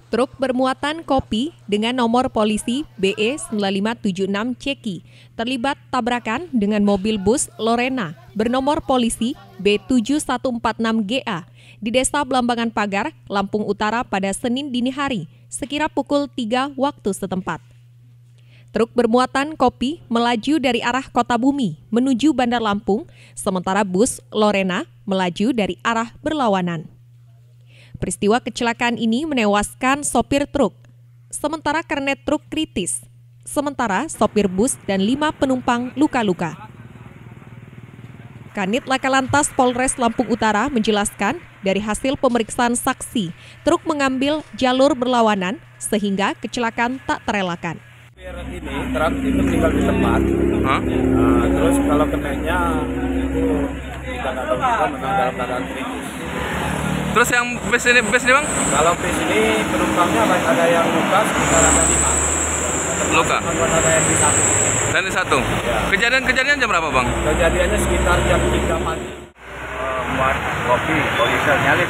Truk bermuatan kopi dengan nomor polisi BE 9576 Ceki terlibat tabrakan dengan mobil bus Lorena bernomor polisi B7146GA di Desa Blambangan Pagar, Lampung Utara pada Senin dini hari, sekira pukul 3 waktu setempat. Truk bermuatan kopi melaju dari arah Kota Bumi menuju Bandar Lampung, sementara bus Lorena melaju dari arah berlawanan. Peristiwa kecelakaan ini menewaskan sopir truk, sementara kernet truk kritis, sementara sopir bus dan 5 penumpang luka-luka. Kanit Laka Lantas Polres Lampung Utara menjelaskan dari hasil pemeriksaan saksi, truk mengambil jalur berlawanan sehingga kecelakaan tak terelakkan. Ini truk itu tinggal di tempat, terus kalau kenanya itu kita nggak tahu juga memang dalam keadaan kritis. Terus yang bus ini bang? Kalau bus ini penumpangnya ada yang luka sekitar ada 5. Luka? Ada yang di 1. Dan di 1? Ya. Kejadian jam berapa bang? Kejadiannya sekitar jam 3 pagi. Buat kopi, polisi nyalip,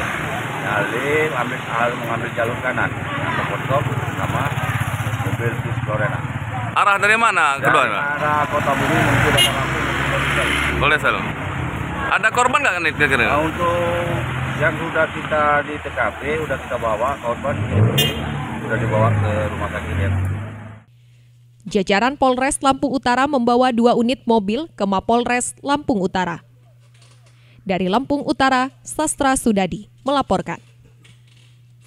mengambil jalur kanan, yang sama mobil bus Lorena. Arah dari mana kedua? Arah Kota Bumi menuju Bandar Lampung. Boleh sel. Ada korban nggak nih kira-kira? Nah, untuk yang sudah kita di TKP, sudah kita bawa korban, sudah dibawa ke rumah sakit ya. Jajaran Polres Lampung Utara membawa 2 unit mobil ke Mapolres Lampung Utara. Dari Lampung Utara, Sastra Sudadi melaporkan.